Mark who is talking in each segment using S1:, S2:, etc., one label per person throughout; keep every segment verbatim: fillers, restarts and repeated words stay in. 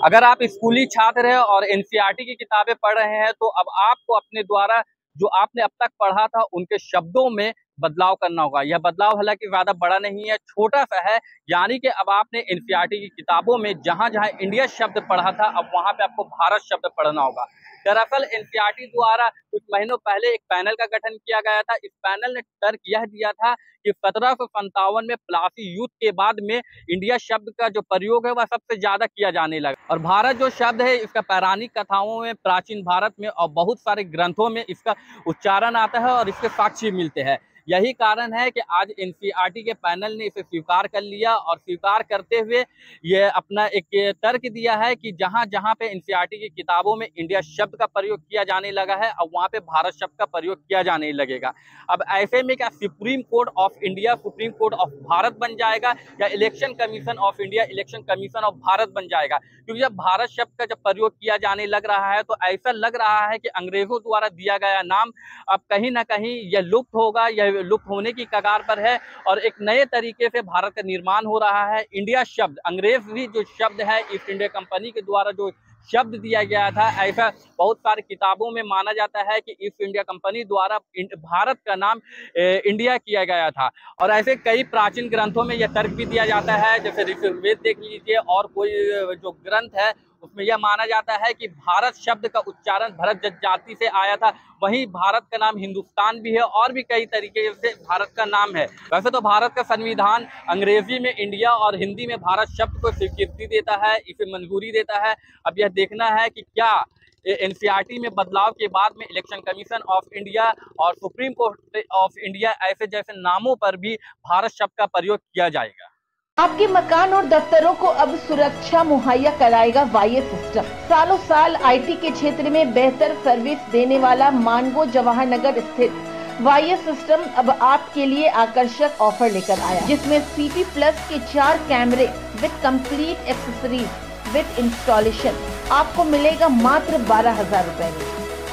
S1: अगर आप स्कूली छात्र हैं और एनसीईआरटी की किताबें पढ़ रहे हैं तो अब आपको अपने द्वारा जो आपने अब तक पढ़ा था उनके शब्दों में बदलाव करना होगा। यह बदलाव हालांकि ज्यादा बड़ा नहीं है, छोटा सा है। यानी कि अब आपने एनसीईआरटी की किताबों में जहां जहां इंडिया शब्द पढ़ा था, अब वहां पे आपको भारत शब्द पढ़ना होगा। दरअसल एनसीईआरटी द्वारा कुछ महीनों पहले एक पैनल का गठन किया गया था। इस पैनल ने तर्क यह दिया था कि सत्रह सौ संतावन में प्लासी युद्ध के बाद में इंडिया शब्द का जो प्रयोग है वह सबसे ज्यादा किया जाने लगा, और भारत जो शब्द है इसका पौराणिक कथाओं में, प्राचीन भारत में और बहुत सारे ग्रंथों में इसका उच्चारण आता है और इसके साक्ष्य मिलते हैं। यही कारण है कि आज एनसीईआरटी के पैनल ने इसे स्वीकार कर लिया, और स्वीकार करते हुए ये अपना एक तर्क दिया है कि जहां जहां पे एनसीईआरटी की किताबों में इंडिया शब्द का प्रयोग किया जाने लगा है, अब वहां पे भारत शब्द का प्रयोग किया जाने लगेगा। अब ऐसे में क्या supreme court of India supreme court of Bharat बन जाएगा, या election commission of India election commission of Bharat बन जाएगा? क्योंकि जब भारत शब्द का जब प्रयोग किया जाने लग रहा है तो ऐसा लग रहा है कि अंग्रेजों द्वारा दिया गया नाम अब कहीं ना कहीं यह लुप्त होगा, यह लुप्त होने की कगार पर है, और एक नए तरीके से भारत का निर्माण हो रहा है। इंडिया शब्द, अंग्रेजी जो शब्द है, ईस्ट इंडिया कंपनी के द्वारा जो शब्द दिया गया था, ऐसा बहुत सारी किताबों में माना जाता है कि ईस्ट इंडिया कंपनी द्वारा भारत का नाम इंडिया किया गया था। और ऐसे कई प्राचीन ग्रंथों में यह तर्क भी दिया जाता है, जैसे ऋग्वेद देख लीजिए, और कोई जो ग्रंथ है उसमें यह माना जाता है कि भारत शब्द का उच्चारण भरत जनजाति से आया था। वहीं भारत का नाम हिंदुस्तान भी है, और भी कई तरीके से भारत का नाम है। वैसे तो भारत का संविधान अंग्रेजी में इंडिया और हिंदी में भारत शब्द को स्वीकृति देता है, इसे मंजूरी देता है। अब यह देखना है कि क्या एनसीईआरटी में बदलाव के बाद में इलेक्शन कमीशन ऑफ इंडिया और सुप्रीम कोर्ट ऑफ इंडिया ऐसे जैसे नामों पर भी भारत शब्द का प्रयोग किया जाएगा।
S2: आपके मकान और दफ्तरों को अब सुरक्षा मुहैया कराएगा वाईएस सिस्टम। सालों साल आईटी के क्षेत्र में बेहतर सर्विस देने वाला मानगो जवाहर नगर स्थित वाईएस सिस्टम अब आपके लिए आकर्षक ऑफर लेकर आया, जिसमें सीटी प्लस के चार कैमरे with complete accessories with installation आपको मिलेगा मात्र बारह हजार रूपए में।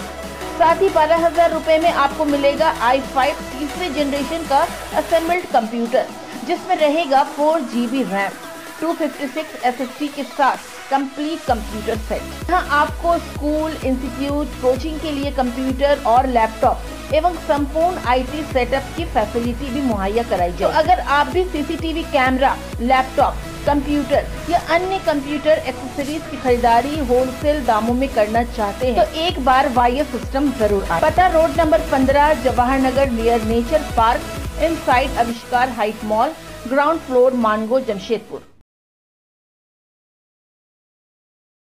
S2: साथ ही बारह हजार रूपए में आपको मिलेगा आई फाइव तीसरे जनरेशन का असेंबल्ड कंप्यूटर, जिसमें रहेगा four GB RAM, two fifty six SSD के साथ कंप्लीट कंप्यूटर सेट। यहाँ आपको स्कूल, इंस्टीट्यूट, कोचिंग के लिए कंप्यूटर और लैपटॉप एवं संपूर्ण आईटी सेटअप की फैसिलिटी भी मुहैया कराई जाए। तो अगर आप भी सीसीटीवी कैमरा, लैपटॉप, कंप्यूटर या अन्य कंप्यूटर एक्सेसरीज की खरीदारी होलसेल दामों में करना चाहते हैं तो एक बार वाईएस सिस्टम जरूर आए। पता रोड नंबर पंद्रह, Jawahar Nagar, near nature park, inside Avishkar height mall, ground floor, Mango, Jamshedpur.